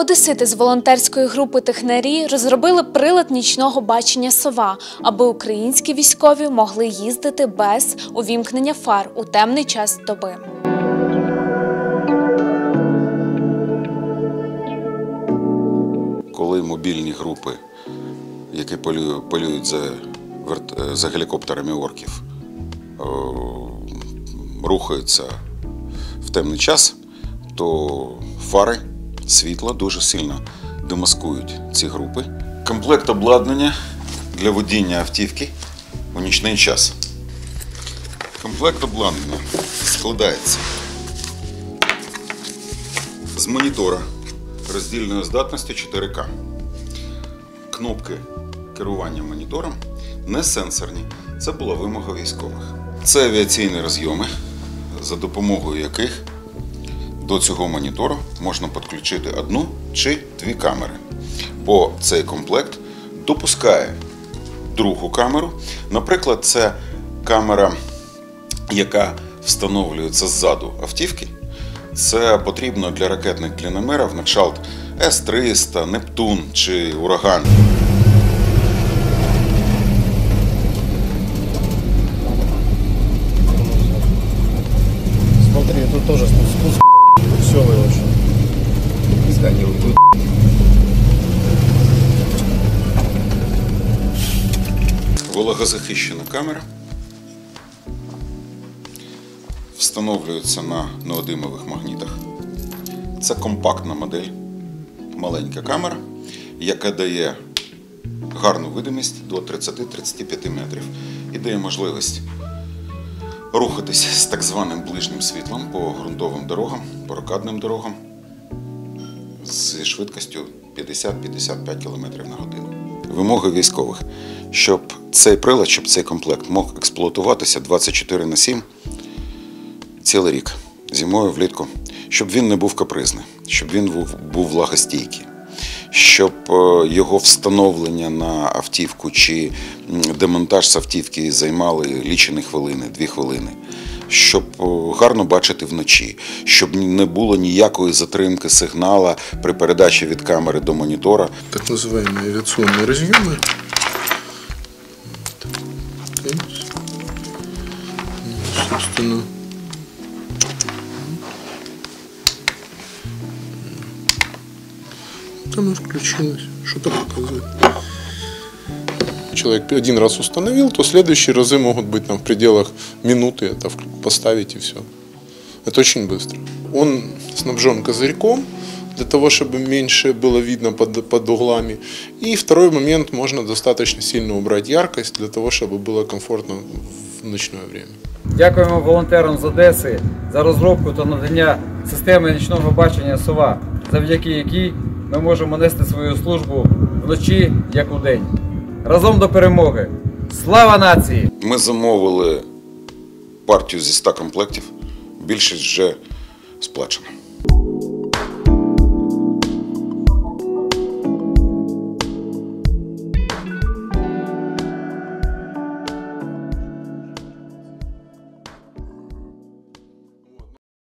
Одесити з волонтерської групи «Технарі» розробили прилад нічного бачення «Сова», аби українські військові могли їздити без увімкнення фар у темний час доби. Коли мобільні групи, які полюють за гелікоптерами орків, рухаються в темний час, то фари, світло дуже сильно демаскують ці групи. Комплект обладнання для водіння автівки у нічний час. Комплект обладнання складається з монітора роздільної здатності 4К. Кнопки керування монітором не сенсорні, це була вимога військових. Це авіаційні розйоми, за допомогою яких до цього монітору можна підключити одну чи дві камери. Бо цей комплект допускає другу камеру. Наприклад, це камера, яка встановлюється ззаду автівки. Це потрібно для ракетних кліномерів на кшталт С-300, Нептун чи Ураган. Смотри, тут тоже спуск веселый очень. Пизда не уйдут. Вологозахищена камера. Встановлюється на неодимових магнітах. Це компактна модель, маленька камера, яка дає гарну видимість до 30-35 метрів і дає можливість рухатись з так званим ближнім світлом по ґрунтовим дорогам, по рокадним дорогам зі швидкістю 50-55 км на годину. Вимоги військових, щоб цей прилад, щоб цей комплект мог експлуатуватися 24/7 цілий рік, зимою, влітку, щоб він не був капризний, щоб він був влагостійкий, щоб його встановлення на автівку чи демонтаж з автівки займали лічені хвилини, 2 хвилини, щоб гарно бачити вночі, щоб не було ніякої затримки сигнала при передачі від камери до монітора. Так називаємо авіаційні розйоми. Собственно, оно включилось. Что-то показывает. Человек один раз установил, то следующие разы могут быть там в пределах минуты это поставить и все. Это очень быстро. Он снабжен козырьком, для того, чтобы меньше было видно под углами. И второй момент, можно достаточно сильно убрать яркость, для того, чтобы было комфортно в ночное время. Дякуємо волонтерам з Одеси за розробку та надання системи нічного бачення «Сова», завдяки якій ми можемо нести свою службу вночі, як удень. Разом до перемоги! Слава нації! Ми замовили партію зі 100 комплектів, більшість вже сплачена.